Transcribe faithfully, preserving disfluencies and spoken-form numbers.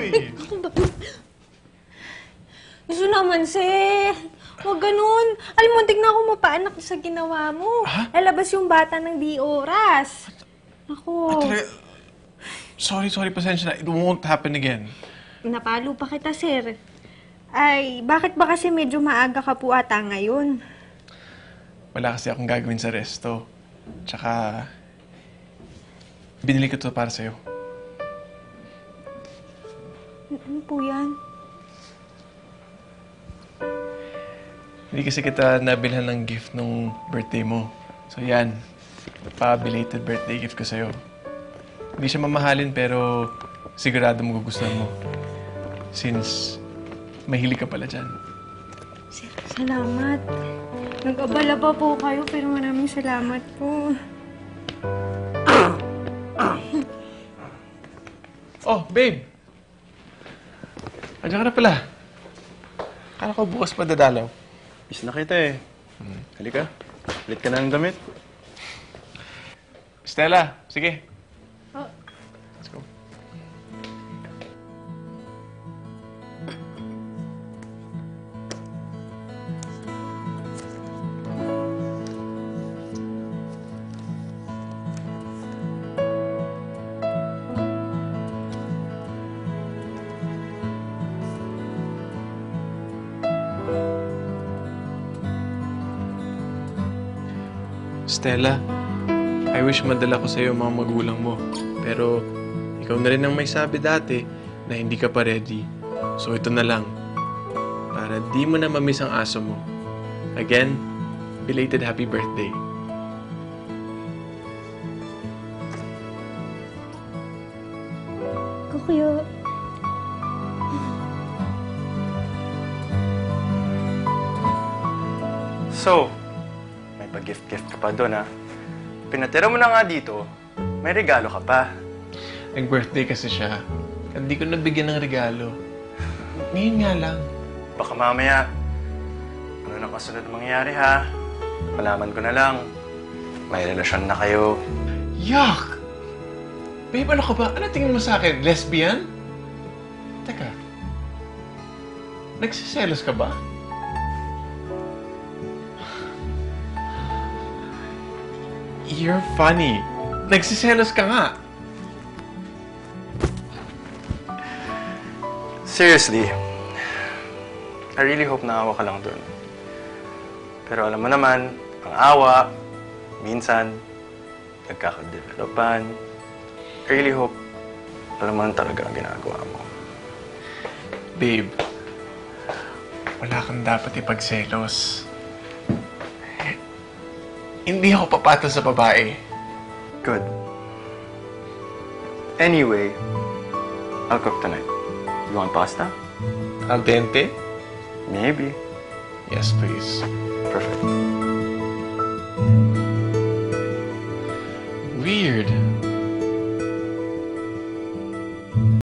eh. Gusto naman, sir. Huwag ganun. Alam mo, tignan ako mapaanak sa ginawa mo. Ha? Lalabas yung bata ng di oras. Ako. Ate, sorry, sorry, pasensya na. It won't happen again. Napalo pa kita, sir. Ay, bakit ba kasi medyo maaga ka po ata ngayon? Wala kasi akong gagawin sa resto. Tsaka, binili ko to para sa'yo. Ano po yan? Hindi kasi kita nabilhan ng gift nung birthday mo. So yan, pa-belated birthday gift ko sa'yo. Hindi siya mamahalin pero sigurado magugustuhan mo. Since mahilig ka pala dyan. Sir, salamat. Nag-abala pa po kayo pero maraming salamat po. Oh, babe! Andiyan ka na pala. Akala ko bukas pa dadalaw. Miss na kita eh. Hmm. Halika. Ulit ka na ng damit. Stella, sige. Oh. Let's go. Stella, I wish madala ko sa'yo ang mga magulang mo. Pero ikaw na rin ang may sabi dati na hindi ka pa ready. So ito na lang. Para di mo na mamiss ang aso mo. Again, belated happy birthday. Kuya. So, may pag-gift-gift ka pa doon, ha? Pinatira mo na nga dito, may regalo ka pa. Nag-birthday kasi siya. At di ko nabigyan ng regalo. Ngayon nga lang. Baka mamaya, ano na kasunod mangyari, ha? Malaman ko na lang, may relasyon na kayo. Yuck! Babe, ano ka ba? Ano tingin mo sa akin? Lesbian? Teka. Nagsiselos ka ba? You're funny. Nagsiselos ka nga. Seriously, I really hope naawa ka lang doon. Pero alam mo naman, ang awa, minsan, nagkakadevelopan. I really hope alam mo na talaga ang ginagawa mo. Babe, wala kang dapat ipagselos. Hindi ako papatol sa babae. Good. Anyway, I'll cook tonight. You want pasta? Al dente? Maybe. Yes, please. Perfect.